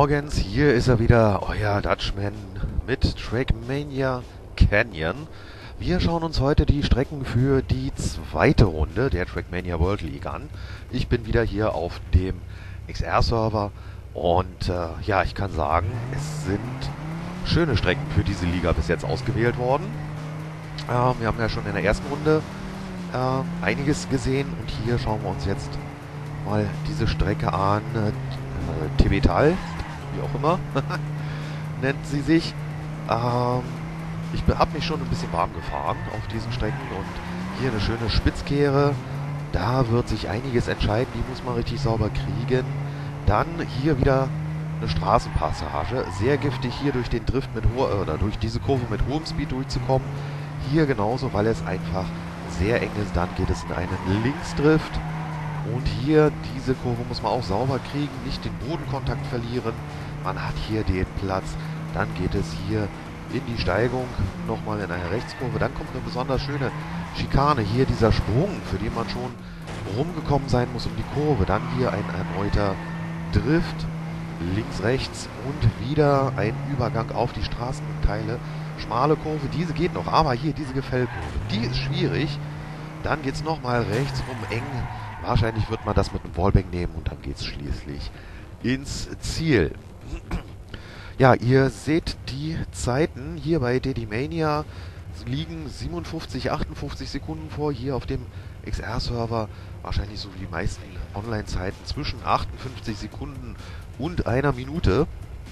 Morgens, hier ist er wieder, euer Dutchman mit Trackmania Canyon. Wir schauen uns heute die Strecken für die zweite Runde der Trackmania World League an. Ich bin wieder hier auf dem XR-Server und ja, ich kann sagen, es sind schöne Strecken für diese Liga bis jetzt ausgewählt worden. Wir haben ja schon in der ersten Runde einiges gesehen und hier schauen wir uns jetzt mal diese Strecke an. Tibetal, wie auch immer, nennt sie sich. Ich habe mich schon ein bisschen warm gefahren auf diesen Strecken und hier eine schöne Spitzkehre. Da wird sich einiges entscheiden, die muss man richtig sauber kriegen. Dann hier wieder eine Straßenpassage. Sehr giftig hier durch den Drift mit oder durch diese Kurve mit hohem Speed durchzukommen. Hier genauso, weil es einfach sehr eng ist. Dann geht es in einen Linksdrift. Und hier, diese Kurve muss man auch sauber kriegen, nicht den Bodenkontakt verlieren. Man hat hier den Platz. Dann geht es hier in die Steigung, nochmal in eine Rechtskurve. Dann kommt eine besonders schöne Schikane. Hier dieser Sprung, für den man schon rumgekommen sein muss um die Kurve. Dann hier ein erneuter Drift, links, rechts und wieder ein Übergang auf die Straßenteile. Schmale Kurve, diese geht noch, aber hier diese Gefällkurve, die ist schwierig. Dann geht es nochmal rechts rum eng. Wahrscheinlich wird man das mit einem Wallbang nehmen und dann geht es schließlich ins Ziel. Ja, ihr seht die Zeiten hier bei Dedimania liegen 57, 58 Sekunden vor. Hier auf dem XR-Server wahrscheinlich so wie die meisten Online-Zeiten zwischen 58 Sekunden und einer Minute.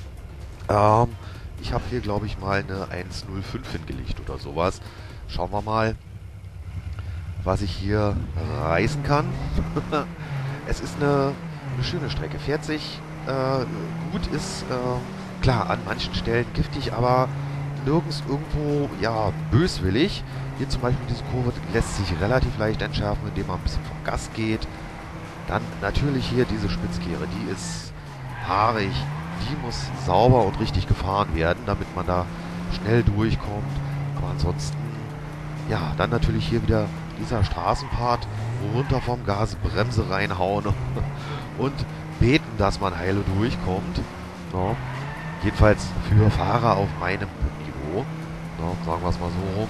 Ich habe hier, glaube ich, mal eine 1:05 hingelegt oder sowas. Schauen wir mal, was ich hier reißen kann. Es ist eine schöne Strecke. Fährt sich gut, ist klar an manchen Stellen giftig, aber nirgends irgendwo ja böswillig. Hier zum Beispiel diese Kurve lässt sich relativ leicht entschärfen, indem man ein bisschen vom Gas geht. Dann natürlich hier diese Spitzkehre, die ist haarig, die muss sauber und richtig gefahren werden, damit man da schnell durchkommt. Aber ansonsten, ja, dann natürlich hier wieder dieser Straßenpart, runter vom Gas, Bremse reinhauen und beten, dass man heile durchkommt. No. Jedenfalls für Fahrer auf meinem Niveau. No, sagen wir es mal so rum.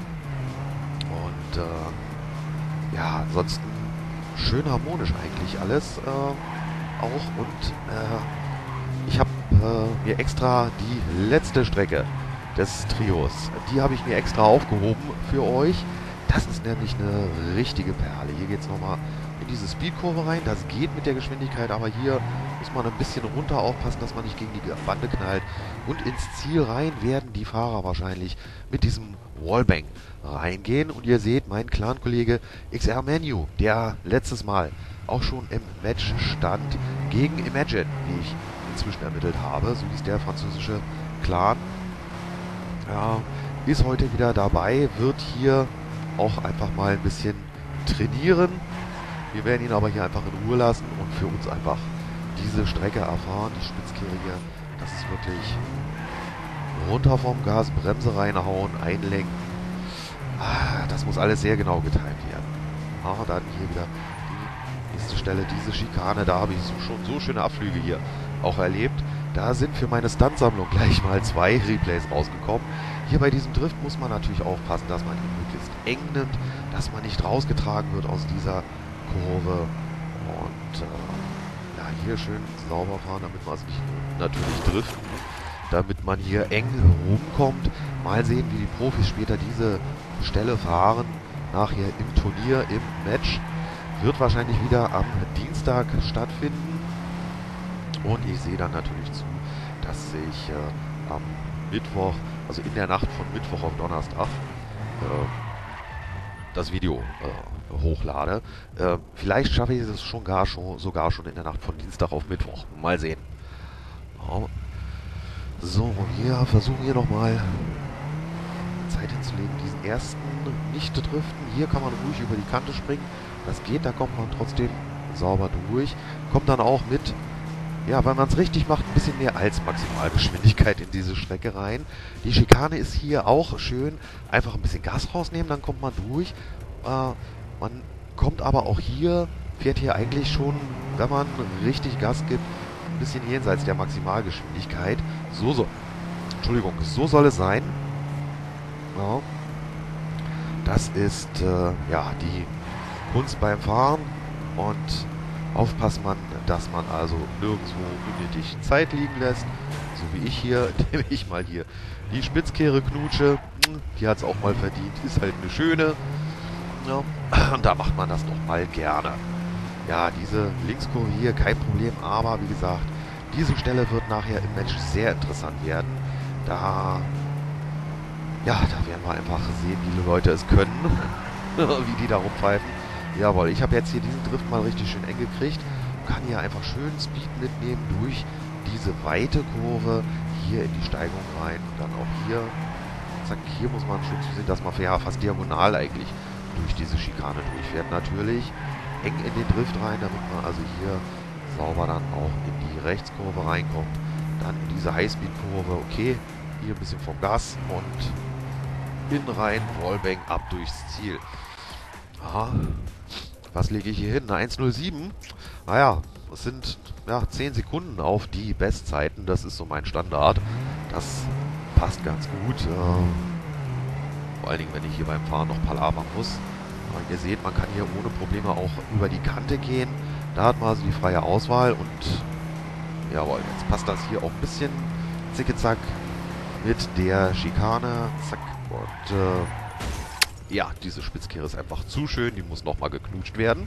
Und ja, ansonsten schön harmonisch eigentlich alles auch. Und ich habe mir extra die letzte Strecke des Trios, die habe ich mir extra aufgehoben für euch. Das ist nämlich eine richtige Perle. Hier geht es nochmal in diese Speedkurve rein. Das geht mit der Geschwindigkeit, aber hier muss man ein bisschen runter aufpassen, dass man nicht gegen die Bande knallt. Und ins Ziel rein werden die Fahrer wahrscheinlich mit diesem Wallbang reingehen. Und ihr seht, mein Clan-Kollege XR Menu, der letztes Mal auch schon im Match stand gegen Imagine, wie ich inzwischen ermittelt habe. So hieß der französische Clan. Ja, ist heute wieder dabei, wird hier auch einfach mal ein bisschen trainieren. Wir werden ihn aber hier einfach in Ruhe lassen und für uns einfach diese Strecke erfahren. Die Spitzkehre hier, das ist wirklich runter vom Gas, Bremse reinhauen, einlenken. Das muss alles sehr genau getimt werden. Dann hier wieder die nächste Stelle, diese Schikane, da habe ich schon so schöne Abflüge hier auch erlebt. Da sind für meine Stuntsammlung gleich mal 2 Replays rausgekommen. Hier bei diesem Drift muss man natürlich aufpassen, dass man ihn möglichst eng nimmt, dass man nicht rausgetragen wird aus dieser Kurve. Und ja, hier schön sauber fahren, damit man es nicht natürlich driften, damit man hier eng rumkommt. Mal sehen, wie die Profis später diese Stelle fahren. Nachher im Turnier, im Match. Wird wahrscheinlich wieder am Dienstag stattfinden. Und ich sehe dann natürlich zu, dass ich am Mittwoch, also in der Nacht von Mittwoch auf Donnerstag, das Video hochlade. Vielleicht schaffe ich es sogar schon in der Nacht von Dienstag auf Mittwoch. Mal sehen. Ja. So, wir versuchen hier nochmal Zeit hinzulegen, diesen ersten nicht zu driften. Hier kann man ruhig über die Kante springen. Das geht, da kommt man trotzdem sauber durch. Kommt dann auch mit, ja, wenn man es richtig macht, ein bisschen mehr als Maximalgeschwindigkeit in diese Strecke rein. Die Schikane ist hier auch schön. Einfach ein bisschen Gas rausnehmen, dann kommt man durch. Man kommt aber auch hier, fährt hier eigentlich schon, wenn man richtig Gas gibt, ein bisschen jenseits der Maximalgeschwindigkeit. Entschuldigung, so soll es sein. Ja. Das ist ja die Kunst beim Fahren und aufpasst man, dass man also nirgendwo unnötig Zeit liegen lässt. So wie ich hier, indem ich mal hier die Spitzkehre knutsche. Die hat es auch mal verdient. Ist halt eine schöne. Ja. Und da macht man das doch mal gerne. Ja, diese Linkskurve hier, kein Problem. Aber wie gesagt, diese Stelle wird nachher im Match sehr interessant werden. Da werden wir einfach sehen, wie die Leute es können. Wie die da rumpfeifen. Jawohl, ich habe jetzt hier diesen Drift mal richtig schön eng gekriegt. Kann hier einfach schön Speed mitnehmen durch diese weite Kurve hier in die Steigung rein. Und dann auch hier, zack, hier muss man schon zusehen, dass man ja fast diagonal eigentlich durch diese Schikane durchfährt. Natürlich eng in den Drift rein, damit man also hier sauber dann auch in die Rechtskurve reinkommt. Dann in diese Highspeed-Kurve, okay, hier ein bisschen vom Gas und in rein, Wallbang ab durchs Ziel. Aha. Was lege ich hier hin? Eine 1:07. Naja, es sind 10 Sekunden auf die Bestzeiten. Das ist so mein Standard. Das passt ganz gut. Vor allen Dingen, wenn ich hier beim Fahren noch palabern muss. Aber ihr seht, man kann hier ohne Probleme auch über die Kante gehen. Da hat man also die freie Auswahl. Und jawohl, jetzt passt das hier auch ein bisschen zicke-zack mit der Schikane. Zack. Und ja, diese Spitzkehre ist einfach zu schön. Die muss nochmal geknutscht werden.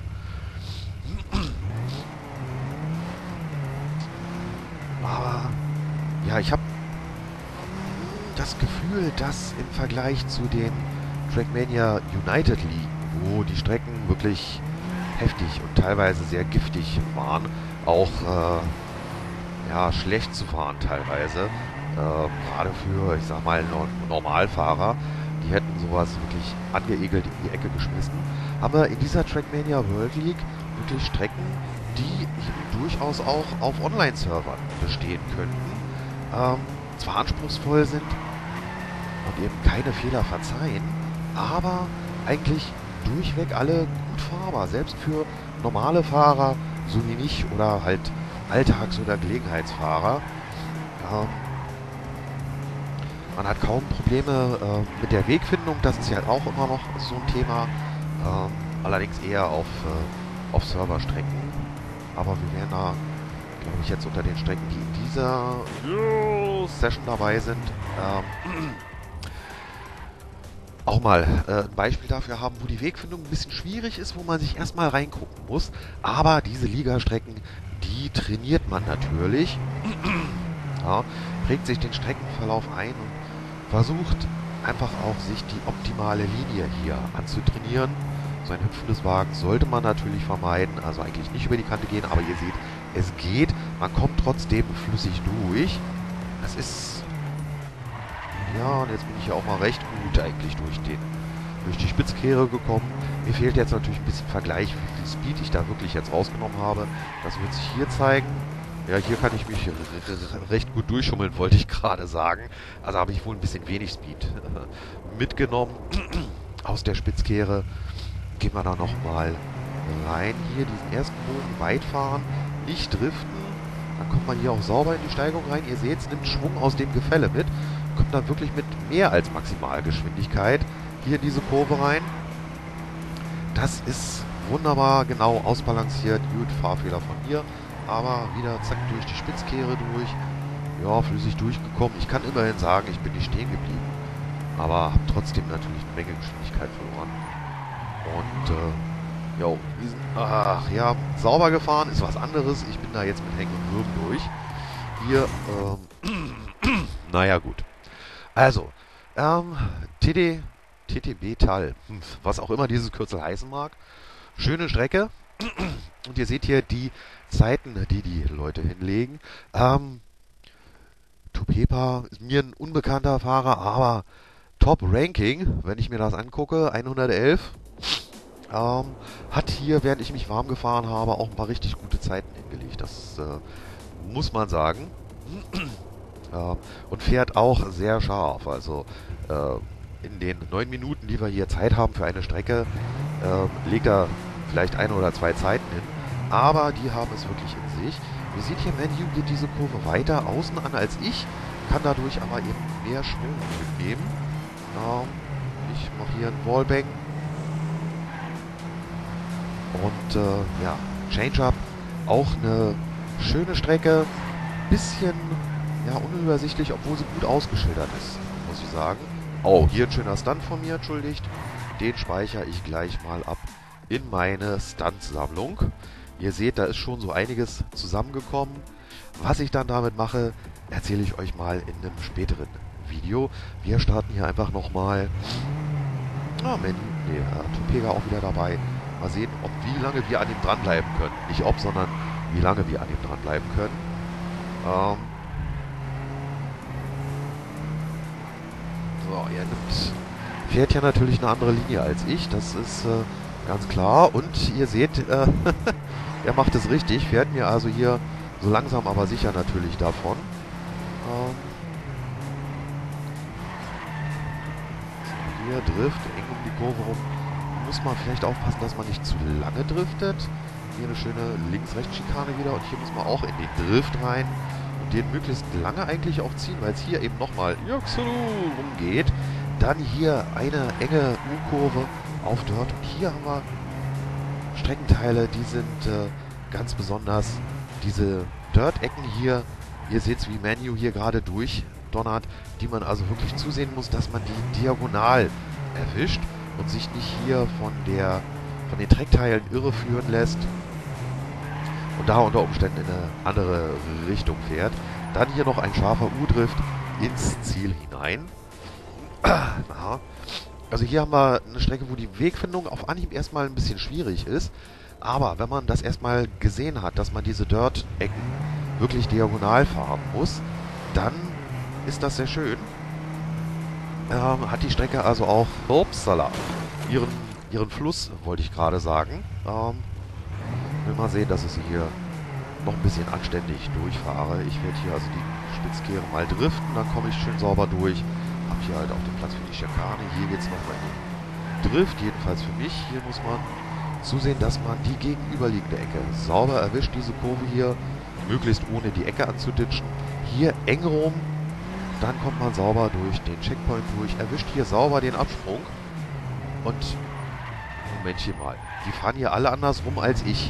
Aber ja, ich habe das Gefühl, dass im Vergleich zu den Trackmania United League, wo die Strecken wirklich heftig und teilweise sehr giftig waren, auch schlecht zu fahren teilweise, gerade für, ich sag mal, Normalfahrer, die hätten sowas wirklich angeekelt in die Ecke geschmissen. Haben wir in dieser Trackmania World League wirklich Strecken, die eben durchaus auch auf Online-Servern bestehen könnten. Zwar anspruchsvoll sind und eben keine Fehler verzeihen, aber eigentlich durchweg alle gut fahrbar. Selbst für normale Fahrer, so wie mich, oder halt Alltags- oder Gelegenheitsfahrer. Man hat kaum Probleme mit der Wegfindung, das ist ja auch immer noch so ein Thema. Allerdings eher auf Serverstrecken. Aber wir werden da, glaube ich, jetzt unter den Strecken, die in dieser Session dabei sind, auch mal ein Beispiel dafür haben, wo die Wegfindung ein bisschen schwierig ist, wo man sich erstmal reingucken muss. Aber diese Ligastrecken, die trainiert man natürlich. Ja, prägt sich den Streckenverlauf ein und versucht einfach auch, sich die optimale Linie hier anzutrainieren. So ein hüpfendes Wagen sollte man natürlich vermeiden, also eigentlich nicht über die Kante gehen, aber ihr seht, es geht, man kommt trotzdem flüssig durch. Das ist, ja, und jetzt bin ich ja auch mal recht gut eigentlich durch die Spitzkehre gekommen. Mir fehlt jetzt natürlich ein bisschen Vergleich, wie viel Speed ich da wirklich jetzt rausgenommen habe. Das wird sich hier zeigen. Ja, hier kann ich mich recht gut durchschummeln, wollte ich gerade sagen. Also habe ich wohl ein bisschen wenig Speed mitgenommen aus der Spitzkehre. Gehen wir da nochmal rein. Hier diesen ersten Bogen weit fahren, nicht driften. Dann kommt man hier auch sauber in die Steigung rein. Ihr seht, es nimmt Schwung aus dem Gefälle mit. Kommt dann wirklich mit mehr als Maximalgeschwindigkeit hier in diese Kurve rein. Das ist wunderbar genau ausbalanciert. Gut, Fahrfehler von mir. Aber wieder zack durch die Spitzkehre durch. Ja, flüssig durchgekommen. Ich kann immerhin sagen, ich bin nicht stehen geblieben. Aber habe trotzdem natürlich eine Menge Geschwindigkeit verloren. Und, sauber gefahren ist was anderes. Ich bin da jetzt mit Hängen und Würgen durch. Hier, naja, gut. Also, TTB Tal, was auch immer dieses Kürzel heißen mag. Schöne Strecke. Und ihr seht hier die Zeiten, die die Leute hinlegen. Tupepa ist mir ein unbekannter Fahrer, aber Top-Ranking, wenn ich mir das angucke, 111. Hat hier, während ich mich warm gefahren habe, auch ein paar richtig gute Zeiten hingelegt. Das muss man sagen. Und fährt auch sehr scharf. Also in den 9 Minuten, die wir hier Zeit haben für eine Strecke, legt er vielleicht 1 oder 2 Zeiten hin. Aber die haben es wirklich in sich. Ihr seht hier, Menu geht diese Kurve weiter außen an als ich, kann dadurch aber eben mehr Schwung mitnehmen. Ich mache hier einen Wallbang. Und ja, Change-Up, auch eine schöne Strecke. Bisschen ja, unübersichtlich, obwohl sie gut ausgeschildert ist, muss ich sagen. Oh, hier ein schöner Stunt von mir, entschuldigt. Den speichere ich gleich mal ab in meine Stunt-Sammlung. Ihr seht, da ist schon so einiges zusammengekommen. Was ich dann damit mache, erzähle ich euch mal in einem späteren Video. Wir starten hier einfach nochmal. Topega auch wieder dabei. Mal sehen, wie lange wir an ihm dranbleiben können. Nicht ob, sondern wie lange wir an ihm dranbleiben können. So, er fährt ja natürlich eine andere Linie als ich. Das ist ganz klar. Und ihr seht, er macht es richtig. Fährt mir also hier so langsam aber sicher natürlich davon. Hier Drift, eng um die Kurve rum. Muss man vielleicht aufpassen, dass man nicht zu lange driftet. Hier eine schöne Links-Rechts-Schikane wieder. Und hier muss man auch in den Drift rein. Und den möglichst lange eigentlich auch ziehen, weil es hier eben nochmal rumgeht. Dann hier eine enge U-Kurve auf Dirt. Und hier haben wir Streckenteile, die sind ganz besonders. Diese Dirt-Ecken hier, ihr seht es, wie Menu hier gerade durchdonnert, die man also wirklich zusehen muss, dass man die diagonal erwischt und sich nicht hier von den Treckteilen irreführen lässt und da unter Umständen in eine andere Richtung fährt. Dann hier noch ein scharfer U-Drift ins Ziel hinein. Also hier haben wir eine Strecke, wo die Wegfindung auf Anhieb erstmal ein bisschen schwierig ist. Aber wenn man das erstmal gesehen hat, dass man diese Dirt-Ecken wirklich diagonal fahren muss, dann ist das sehr schön. Hat die Strecke also auch, upsala, ihren Fluss, wollte ich gerade sagen. Will mal sehen, dass ich sie hier noch ein bisschen anständig durchfahre. Ich werde hier also die Spitzkehre mal driften, dann komme ich schön sauber durch. Hab hier halt auch den Platz für die Schikane. Hier geht es nochmal in den Drift, jedenfalls für mich. Hier muss man zusehen, dass man die gegenüberliegende Ecke sauber erwischt, diese Kurve hier, möglichst ohne die Ecke anzuditschen. Hier eng rum, dann kommt man sauber durch den Checkpoint durch, erwischt hier sauber den Absprung und Momentchen mal, die fahren hier alle andersrum als ich.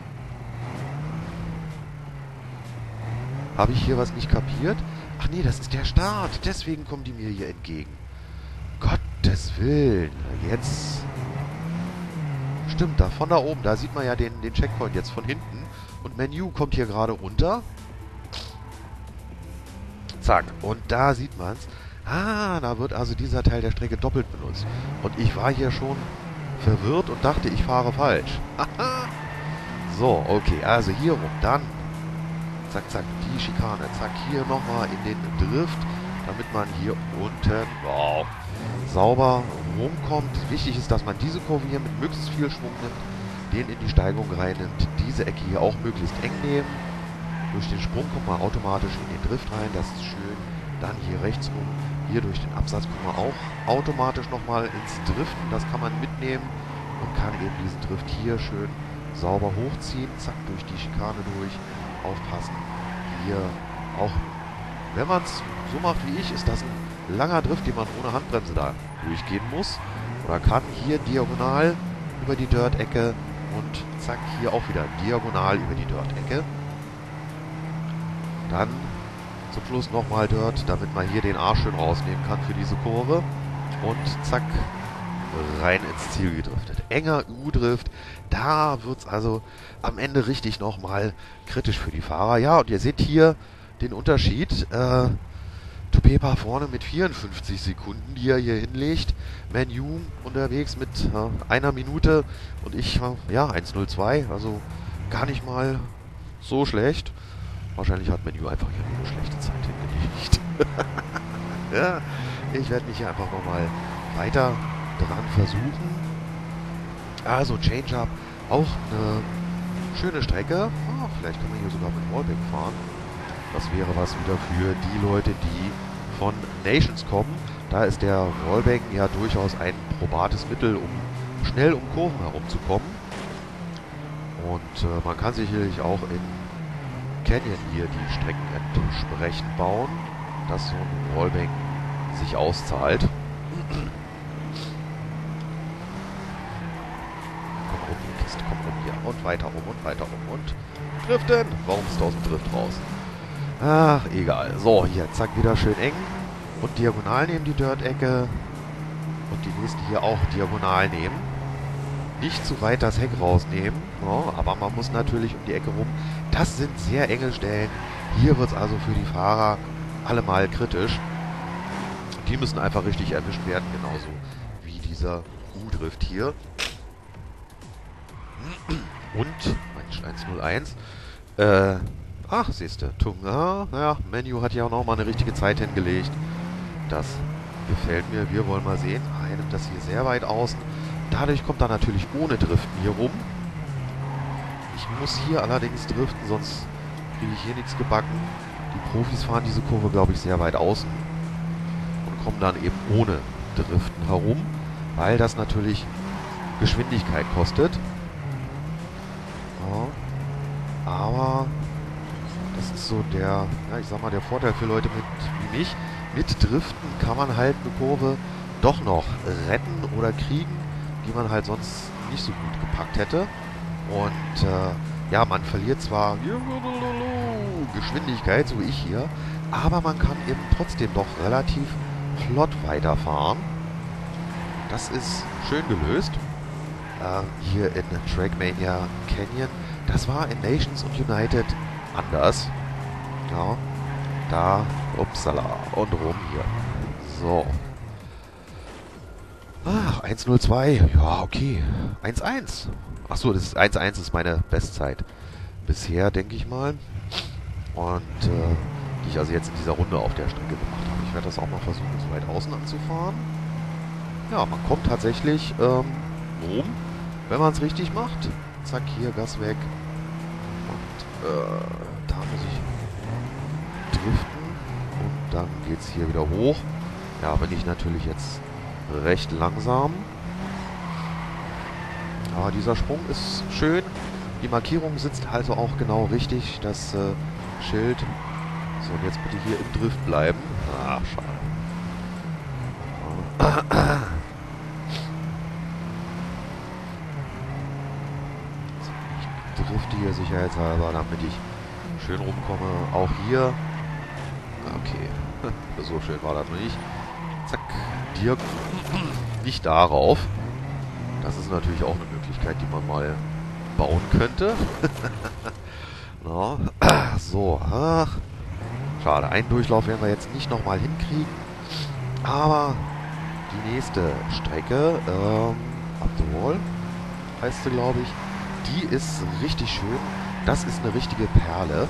Habe ich hier was nicht kapiert? Ach nee, das ist der Start, deswegen kommen die mir hier entgegen. Gottes Willen, jetzt... Stimmt, da von da oben, da sieht man ja den Checkpoint jetzt von hinten. Und Menu kommt hier gerade runter. Zack, und da sieht man es. Da wird also dieser Teil der Strecke doppelt benutzt. Und ich war hier schon verwirrt und dachte, ich fahre falsch. So, okay, also hier rum, dann. Zack, zack, die Schikane. Zack, hier nochmal in den Drift, damit man hier unten, wow, sauber rumkommt. Wichtig ist, dass man diese Kurve hier mit möglichst viel Schwung nimmt, den in die Steigung rein nimmt, diese Ecke hier auch möglichst eng nehmen. Durch den Sprung kommt man automatisch in den Drift rein, das ist schön. Dann hier rechts rum, hier durch den Absatz kommt man auch automatisch nochmal ins Driften, das kann man mitnehmen und kann eben diesen Drift hier schön sauber hochziehen, zack, durch die Schikane durch, aufpassen. Hier auch, wenn man es so macht wie ich, ist das ein langer Drift, den man ohne Handbremse da durchgehen muss. Oder kann hier diagonal über die Dirt-Ecke und zack, hier auch wieder diagonal über die Dirt-Ecke. Dann zum Schluss nochmal Dirt, damit man hier den Arsch schön rausnehmen kann für diese Kurve. Und zack, rein ins Ziel gedriftet. Enger U-Drift, da wird es also am Ende richtig nochmal kritisch für die Fahrer. Ja, und ihr seht hier den Unterschied. Topeka vorne mit 54 Sekunden, die er hier hinlegt. Menu unterwegs mit einer Minute und ich, 1:02, also gar nicht mal so schlecht. Wahrscheinlich hat Menu einfach hier nur eine schlechte Zeit hingelegt. Ja, ich werde mich hier einfach nochmal weiter dran versuchen. Also Change-Up, auch eine schöne Strecke. Vielleicht kann man hier sogar mit Wallback fahren. Das wäre was wieder für die Leute, die von Nations kommen. Da ist der Wallbang ja durchaus ein probates Mittel, um schnell um Kurven herumzukommen. Und man kann sicherlich auch in Canyon hier die Strecken entsprechend bauen, dass so ein Wallbang sich auszahlt. Komm rum, die Kiste, komm rum hier. Und weiter rum und weiter rum und driften. Warum ist da aus dem Drift raus? Ach, egal. So, hier, zack, wieder schön eng. Und diagonal nehmen die Dirt-Ecke. Und die nächste hier auch diagonal nehmen. Nicht zu weit das Heck rausnehmen. Ja, aber man muss natürlich um die Ecke rum. Das sind sehr enge Stellen. Hier wird es also für die Fahrer allemal kritisch. Die müssen einfach richtig erwischt werden. Genauso wie dieser U-Drift hier. Und, Mensch, 101. Ach, siehste, Tunga. Ja, Menu hat ja auch nochmal eine richtige Zeit hingelegt. Das gefällt mir. Wir wollen mal sehen. Er nimmt das hier sehr weit außen. Dadurch kommt er natürlich ohne Driften hier rum. Ich muss hier allerdings driften, sonst kriege ich hier nichts gebacken. Die Profis fahren diese Kurve, glaube ich, sehr weit außen. Und kommen dann eben ohne Driften herum. Weil das natürlich Geschwindigkeit kostet. Ja. Aber das ist so der, ja, ich sag mal, der Vorteil für Leute wie mich. Mit Driften kann man halt eine Kurve doch noch retten oder kriegen, die man halt sonst nicht so gut gepackt hätte. Und ja, man verliert zwar Geschwindigkeit, so wie ich hier, aber man kann eben trotzdem doch relativ flott weiterfahren. Das ist schön gelöst. Hier in Trackmania Canyon. Das war in Nations und United anders. Ja, da, upsala, und rum hier. So. Ach, 1:02. Ja, okay. 1:1. Achso, das ist 1:1 ist meine Bestzeit. Bisher, denke ich mal. Und die ich also jetzt in dieser Runde auf der Strecke gemacht habe. Ich werde das auch mal versuchen, so weit außen anzufahren. Ja, man kommt tatsächlich rum, wenn man es richtig macht. Zack, hier, Gas weg. Und da muss ich driften. Und dann geht es hier wieder hoch. Ja, bin ich natürlich jetzt recht langsam. Aber dieser Sprung ist schön. Die Markierung sitzt also auch genau richtig. Das Schild. So, und jetzt bitte hier im Drift bleiben. Ach, schade. Ich drifte hier sicherheitshalber, damit ich schön rumkomme. Auch hier. Okay. So schön war das noch nicht. Zack. Dirk. Nicht darauf. Das ist natürlich auch eine Möglichkeit, die man mal bauen könnte. No. So, ach. Schade, einen Durchlauf werden wir jetzt nicht nochmal hinkriegen. Aber die nächste Strecke, Up the Wall, heißt sie, glaube ich, die ist richtig schön. Das ist eine richtige Perle.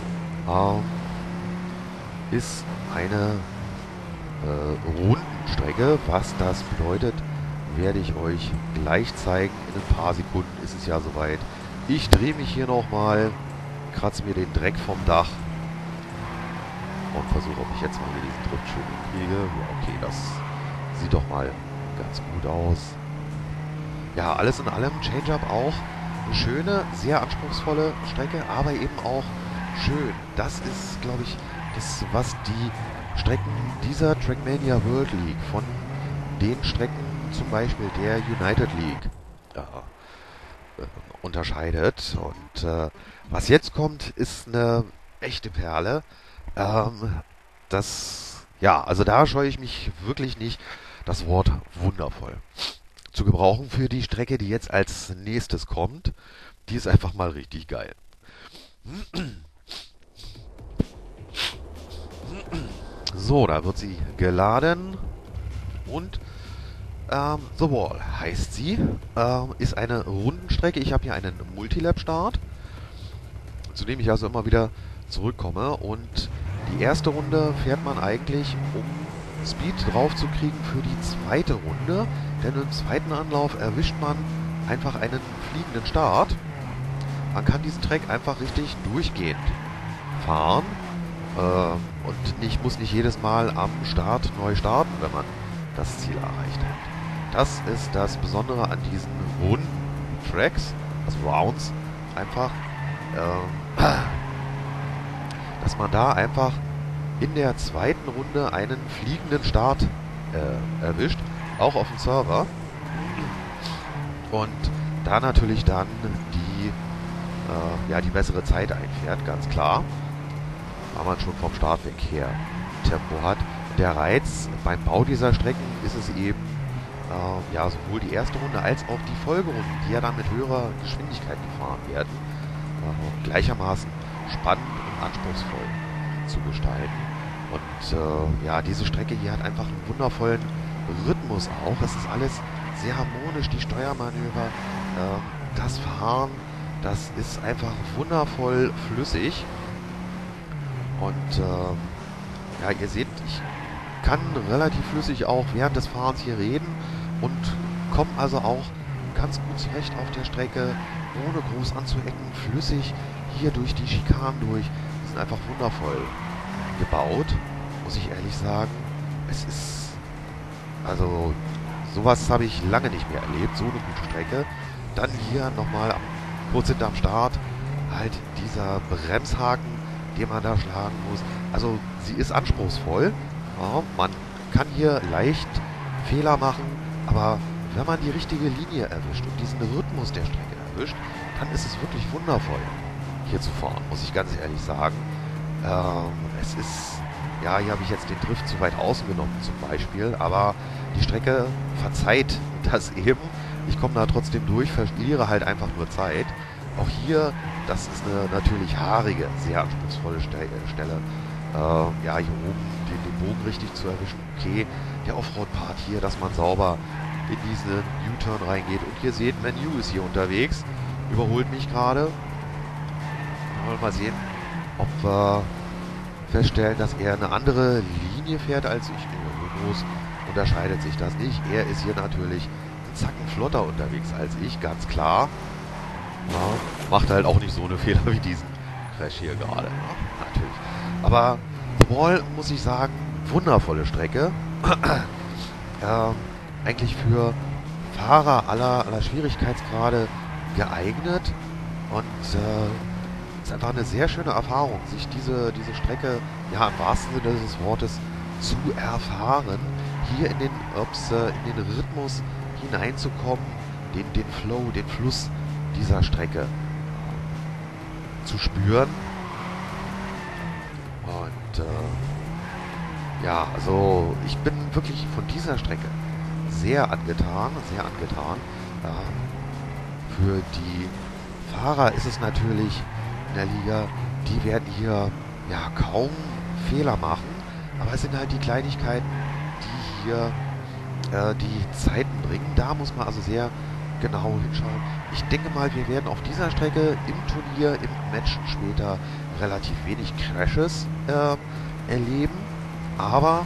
Ist eine Rundenstrecke. Was das bedeutet, werde ich euch gleich zeigen. In ein paar Sekunden ist es ja soweit. Ich drehe mich hier nochmal, kratze mir den Dreck vom Dach und versuche, ob ich jetzt mal hier diesen Drift schön hinkriege. Ja, okay, das sieht doch mal ganz gut aus. Ja, alles in allem, Change-Up auch eine schöne, sehr anspruchsvolle Strecke, aber eben auch schön. Das ist, glaube ich, das, was die Strecken dieser Trackmania World League von den Strecken zum Beispiel der United League unterscheidet. Und was jetzt kommt, ist eine echte Perle. Ja, also da scheue ich mich wirklich nicht, das Wort wundervoll zu gebrauchen für die Strecke, die jetzt als nächstes kommt. Die ist einfach mal richtig geil. So, da wird sie geladen und The Wall heißt sie. Ist eine Rundenstrecke. Ich habe hier einen Multilap-Start, zu dem ich also immer wieder zurückkomme. Und die erste Runde fährt man eigentlich, um Speed drauf zu kriegen für die zweite Runde. Denn im zweiten Anlauf erwischt man einfach einen fliegenden Start. Man kann diesen Track einfach richtig durchgehend fahren. Und muss nicht jedes Mal am Start neu starten, wenn man das Ziel erreicht hat. Das ist das Besondere an diesen runden Tracks, also Rounds, einfach. dass man da einfach in der zweiten Runde einen fliegenden Start erwischt, auch auf dem Server. Und da natürlich dann die bessere Zeit einfährt, ganz klar, weil man schon vom Start weg her Tempo hat. Der Reiz beim Bau dieser Strecken ist es eben, sowohl die erste Runde als auch die Folgerunden, die ja dann mit höherer Geschwindigkeit gefahren werden, gleichermaßen spannend und anspruchsvoll zu gestalten. Und diese Strecke hier hat einfach einen wundervollen Rhythmus auch. Es ist alles sehr harmonisch, die Steuermanöver, das Fahren, das ist einfach wundervoll flüssig. Und ihr seht, ich kann relativ flüssig auch während des Fahrens hier reden und komme also auch ganz gut zurecht auf der Strecke, ohne groß anzuecken, flüssig hier durch die Schikanen durch. Die sind einfach wundervoll gebaut, muss ich ehrlich sagen. Es ist, also sowas habe ich lange nicht mehr erlebt, so eine gute Strecke. Dann hier nochmal kurz hinterm Start halt dieser Bremshaken, den man da schlagen muss. Also sie ist anspruchsvoll. Ja, man kann hier leicht Fehler machen, aber wenn man die richtige Linie erwischt und diesen Rhythmus der Strecke erwischt, dann ist es wirklich wundervoll, hier zu fahren, muss ich ganz ehrlich sagen. Es ist, hier habe ich jetzt den Drift zu weit außen genommen zum Beispiel, aber die Strecke verzeiht das eben. Ich komme da trotzdem durch, verliere halt einfach nur Zeit. Auch hier, das ist eine natürlich haarige, sehr anspruchsvolle Stelle. Hier oben den Bogen richtig zu erwischen. Okay, der Offroad-Part hier, dass man sauber in diesen U-Turn reingeht. Und ihr seht, Menu ist hier unterwegs. Überholt mich gerade. Wollen wir mal sehen, ob wir feststellen, dass er eine andere Linie fährt als ich. Groß unterscheidet sich das nicht. Er ist hier natürlich einen Zacken flotter unterwegs als ich, ganz klar. Ja, macht halt auch nicht so eine Fehler wie diesen Crash hier gerade. Ja, natürlich. Aber The Wall, muss ich sagen, wundervolle Strecke. Eigentlich für Fahrer aller Schwierigkeitsgrade geeignet. Und ist einfach eine sehr schöne Erfahrung, sich diese Strecke, im wahrsten Sinne des Wortes, zu erfahren. Hier in den Rhythmus hineinzukommen, den Flow, den Fluss dieser Strecke zu spüren. Und also ich bin wirklich von dieser Strecke sehr angetan. Für die Fahrer ist es natürlich in der Liga, die werden hier kaum Fehler machen, aber es sind halt die Kleinigkeiten, die hier die Zeiten bringen. Da muss man also sehr genau hinschauen. Ich denke mal, wir werden auf dieser Strecke im Turnier, im Match später relativ wenig Crashes erleben, aber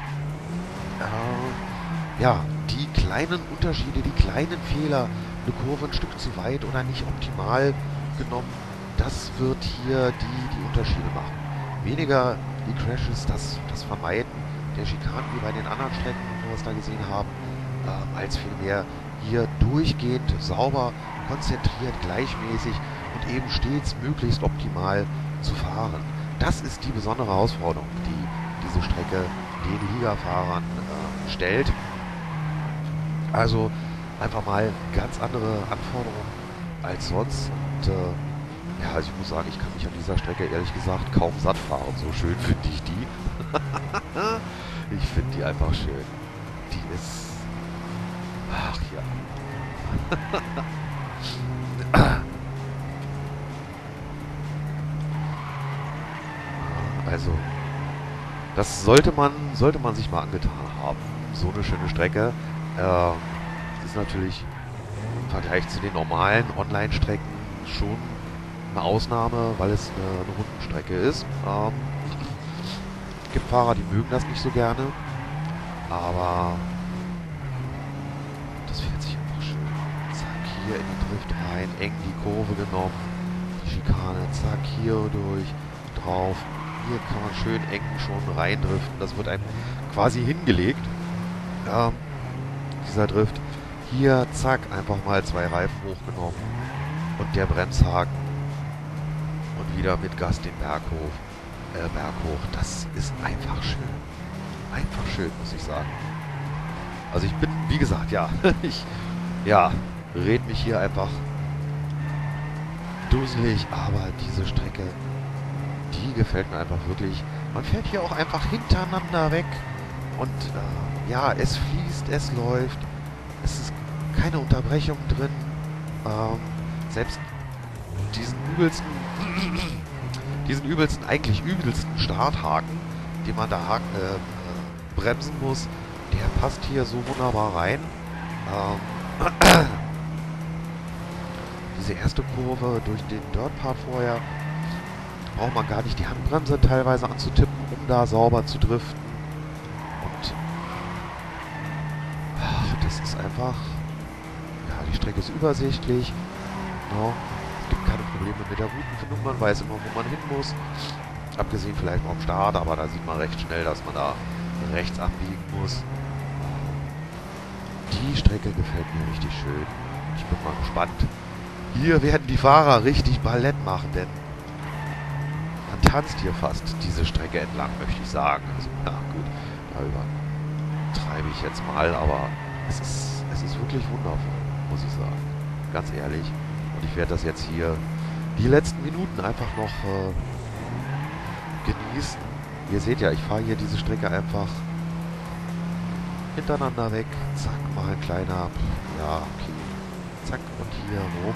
die kleinen Unterschiede, die kleinen Fehler, eine Kurve ein Stück zu weit oder nicht optimal genommen, das wird hier die Unterschiede machen. Weniger die Crashes, das Vermeiden der Schikanen wie bei den anderen Strecken, wo wir es da gesehen haben, als vielmehr hier durchgehend sauber, konzentriert, gleichmäßig und eben stets möglichst optimal zu fahren. Das ist die besondere Herausforderung, die diese Strecke den Ligafahrern stellt. Also einfach mal ganz andere Anforderungen als sonst. Und also ich muss sagen, ich kann mich an dieser Strecke ehrlich gesagt kaum satt fahren. So schön finde ich die. Ich finde die einfach schön. Die ist... Ach ja. Also, das sollte man sich mal angetan haben. So eine schöne Strecke. Ist natürlich im Vergleich zu den normalen Online-Strecken schon eine Ausnahme, weil es eine Rundenstrecke ist. Es gibt Fahrer, die mögen das nicht so gerne, aber das fährt sich einfach schön. Zack, hier in den Drift rein, eng die Kurve genommen, die Schikane, zack, hier durch, drauf. Hier kann man schön eng schon reindriften, das wird einem quasi hingelegt. Dieser Drift. Hier, zack, einfach mal 2 Reifen hochgenommen und der Bremshaken und wieder mit Gas den Berg hoch. berghoch. Das ist einfach schön. Einfach schön, muss ich sagen. Also ich bin, wie gesagt, ja, red mich hier einfach dusselig, aber diese Strecke, die gefällt mir einfach wirklich. Man fährt hier auch einfach hintereinander weg und ja, es fließt, es läuft, es ist keine Unterbrechung drin. Ähm, selbst diesen übelsten, eigentlich übelsten Starthaken, den man da bremsen muss, der passt hier so wunderbar rein. Diese erste Kurve durch den Dirt-Part vorher braucht man gar nicht die Handbremse teilweise anzutippen, um da sauber zu driften. Und das ist einfach, ja, die Strecke ist übersichtlich. No. Es gibt keine Probleme mit der Routenfindung, man weiß immer, wo man hin muss. Abgesehen vielleicht vom Start, aber da sieht man recht schnell, dass man da rechts abbiegen muss. Die Strecke gefällt mir richtig schön. Ich bin mal gespannt. Hier werden die Fahrer richtig Ballett machen, denn man tanzt hier fast diese Strecke entlang, möchte ich sagen. Also, ja gut, da übertreibe ich jetzt mal, aber es ist wirklich wundervoll, muss ich sagen. Ganz ehrlich. Und ich werde das jetzt hier die letzten Minuten einfach noch genießen. Ihr seht ja, ich fahre hier diese Strecke einfach hintereinander weg. Zack, mal ein kleiner, ja, okay. Zack, und hier rum.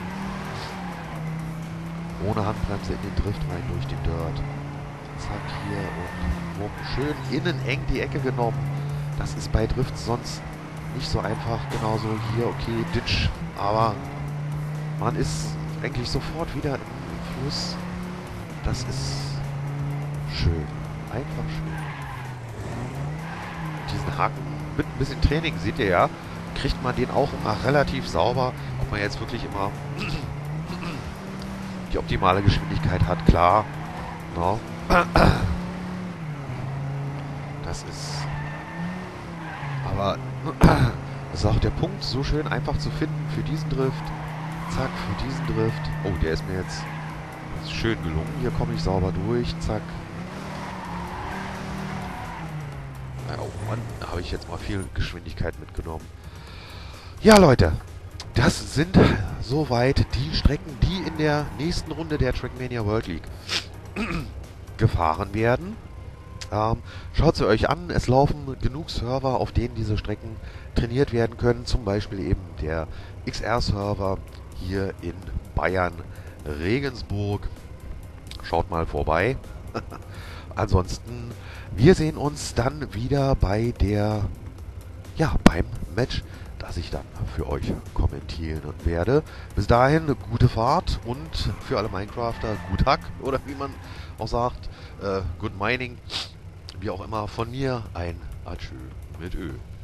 Ohne Handbremse in den Drift rein durch den Dirt. Zack, hier und rum. Schön innen eng die Ecke genommen. Das ist bei Drift sonst nicht so einfach. Genauso hier, okay, Ditch. Aber man ist eigentlich sofort wieder im Fluss. Das ist schön. Einfach schön. Diesen Haken mit ein bisschen Training, seht ihr ja, kriegt man den auch immer relativ sauber. Ob man jetzt wirklich immer die optimale Geschwindigkeit hat, klar. No. Das ist... Aber das ist auch der Punkt, so schön einfach zu finden für diesen Drift. Zack, für diesen Drift. Oh, der ist mir jetzt schön gelungen. Hier komme ich sauber durch. Zack. Oh Mann, da habe ich jetzt mal viel Geschwindigkeit mitgenommen. Ja, Leute. Das sind soweit die Strecken, die in der nächsten Runde der Trackmania World League gefahren werden. Schaut sie euch an. Es laufen genug Server, auf denen diese Strecken trainiert werden können. Zum Beispiel eben der XR-Server hier in Bayern, Regensburg. Schaut mal vorbei. Ansonsten, wir sehen uns dann wieder bei beim Match, das ich dann für euch kommentieren werde. Bis dahin eine gute Fahrt und für alle Minecrafter gut Hack oder wie man auch sagt, good mining, wie auch immer, von mir ein Adieu mit Ö.